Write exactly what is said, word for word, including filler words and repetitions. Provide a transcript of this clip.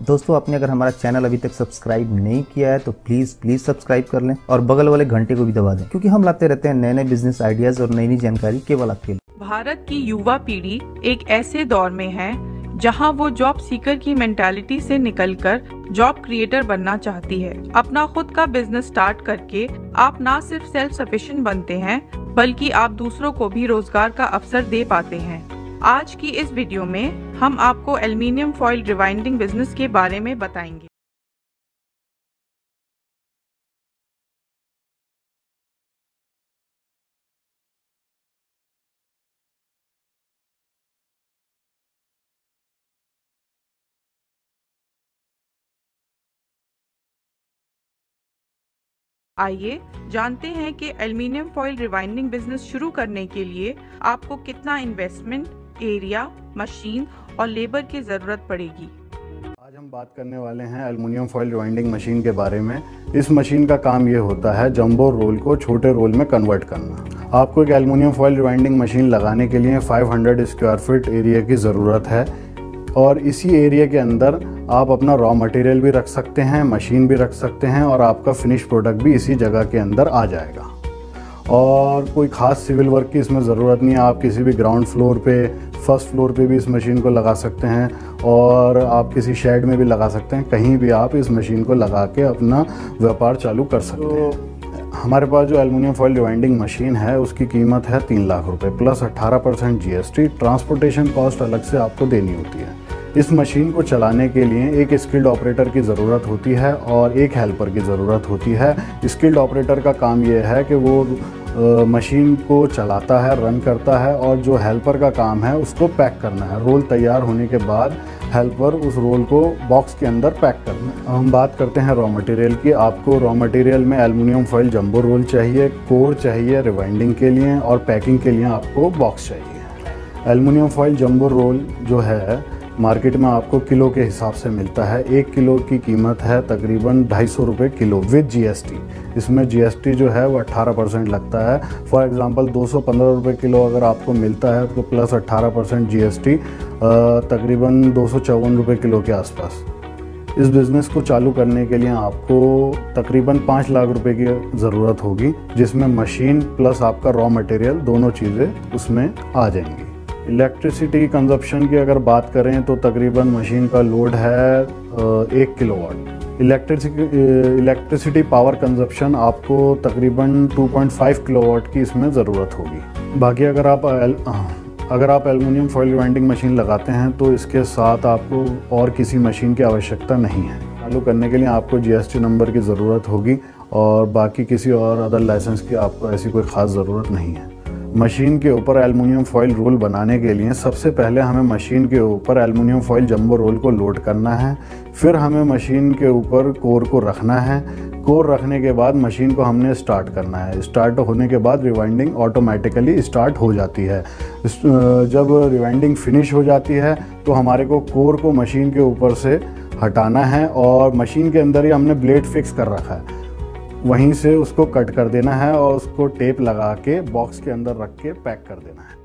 दोस्तों, आपने अगर हमारा चैनल अभी तक सब्सक्राइब नहीं किया है तो प्लीज प्लीज सब्सक्राइब कर लें और बगल वाले घंटे को भी दबा दें, क्योंकि हम लाते रहते हैं नए नए बिजनेस आइडियाज और नई नई जानकारी केवल आपके लिए। भारत की युवा पीढ़ी एक ऐसे दौर में है जहां वो जॉब सीकर की मेंटालिटी से निकलकर जॉब क्रिएटर बनना चाहती है। अपना खुद का बिजनेस स्टार्ट करके आप ना सिर्फ सेल्फ सफिशिएंट बनते हैं, बल्कि आप दूसरों को भी रोजगार का अवसर दे पाते हैं। आज की इस वीडियो में हम आपको एल्युमिनियम फॉइल रिवाइंडिंग बिजनेस के बारे में बताएंगे। आइए जानते हैं कि एल्युमिनियम फॉइल रिवाइंडिंग बिजनेस शुरू करने के लिए आपको कितना इन्वेस्टमेंट, एरिया, मशीन और लेबर की जरूरत पड़ेगी। आज हम बात करने वाले हैं एल्युमिनियम फॉइल रिवाइंडिंग मशीन के बारे में। इस मशीन का काम ये होता है जंबो रोल को छोटे रोल में कन्वर्ट करना। आपको एक एल्युमिनियम फॉइल रिवाइंडिंग मशीन लगाने के लिए पाँच सौ स्क्वायर फीट एरिया की ज़रूरत है और इसी एरिया के अंदर आप अपना रॉ मटेरियल भी रख सकते हैं, मशीन भी रख सकते हैं और आपका फिनिश प्रोडक्ट भी इसी जगह के अंदर आ जाएगा। और कोई ख़ास सिविल वर्क की इसमें ज़रूरत नहीं है। आप किसी भी ग्राउंड फ्लोर पे, फर्स्ट फ्लोर पे भी इस मशीन को लगा सकते हैं और आप किसी शेड में भी लगा सकते हैं। कहीं भी आप इस मशीन को लगा के अपना व्यापार चालू कर सकते हैं। तो हमारे पास जो एल्युमिनियम फॉइल रिवाइंडिंग मशीन है उसकी कीमत है तीन लाख रुपए प्लस अट्ठारह percent G S T. Transportation cost अलग से आपको देनी होती है। इस मशीन को चलाने के लिए एक स्किल्ड ऑपरेटर की ज़रूरत होती है और एक हेल्पर की ज़रूरत होती है। स्किल्ड ऑपरेटर का काम यह है कि वो आ, मशीन को चलाता है, रन करता है, और जो हेल्पर का काम है उसको पैक करना है। रोल तैयार होने के बाद हेल्पर उस रोल को बॉक्स के अंदर पैक करना है। हम बात करते हैं रॉ मटेरियल की। आपको रॉ मटेरियल में एल्युमिनियम फॉइल जंबो रोल चाहिए, कोर चाहिए रिवाइंडिंग के लिए, और पैकिंग के लिए आपको बॉक्स चाहिए। एल्युमिनियम फॉइल जंबो रोल जो है मार्केट में आपको किलो के हिसाब से मिलता है। एक किलो की कीमत है तकरीबन ढाई सौ रुपये किलो विद जीएसटी। इसमें जीएसटी जो है वो अट्ठारह परसेंट लगता है। फॉर एग्जांपल दो सौ पंद्रह रुपये किलो अगर आपको मिलता है तो प्लस अट्ठारह परसेंट जीएसटी तकरीबन दो सौ चौवन रुपये किलो के आसपास। इस बिज़नेस को चालू करने के लिए आपको तकरीबन पाँच लाख रुपए की ज़रूरत होगी, जिसमें मशीन प्लस आपका रॉ मटेरियल दोनों चीज़ें उसमें आ जाएंगी। इलेक्ट्रिसिटी कंजप्शन की अगर बात करें तो तकरीबन मशीन का लोड है एक kilowatt. Electricity electricity power consumption आपको तकरीबन दो पॉइंट पाँच किलोवाट की इसमें ज़रूरत होगी। बाकी अगर आप एल, अगर आप एल्युमिनियम फॉइल रिवाइंडिंग मशीन लगाते हैं तो इसके साथ आपको और किसी मशीन की आवश्यकता नहीं है। चालू करने के लिए आपको जीएसटी नंबर की ज़रूरत होगी और बाकी किसी और अदर लाइसेंस की आपको ऐसी कोई ख़ास ज़रूरत नहीं है। मशीन के ऊपर एल्युमिनियम फॉइल रोल बनाने के लिए सबसे पहले हमें मशीन के ऊपर एल्युमिनियम फॉइल जंबो रोल को लोड करना है। फिर हमें मशीन के ऊपर कोर को रखना है। कोर रखने के बाद मशीन को हमने स्टार्ट करना है। स्टार्ट होने के बाद रिवाइंडिंग ऑटोमेटिकली स्टार्ट हो जाती है। जब रिवाइंडिंग फिनिश हो जाती है तो हमारे को कोर को मशीन के ऊपर से हटाना है और मशीन के अंदर ही हमने ब्लेड फिक्स कर रखा है, वहीं से उसको कट कर देना है और उसको टेप लगा के बॉक्स के अंदर रख के पैक कर देना है।